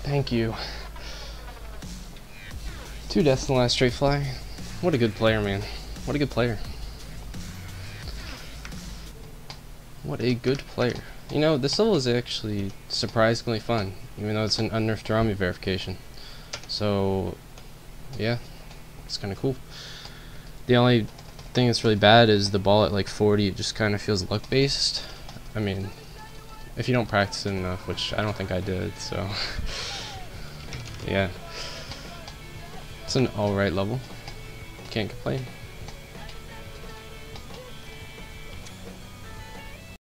Thank you. 2 deaths in the last straight fly. What a good player, man. What a good player. What a good player. You know, this level is actually surprisingly fun, even though it's an unnerfed Rami verification. So, yeah, it's kind of cool. The only thing that's really bad is the ball at like 40, it just kind of feels luck-based. I mean, if you don't practice it enough, which I don't think I did, so yeah. It's an alright level. Can't complain.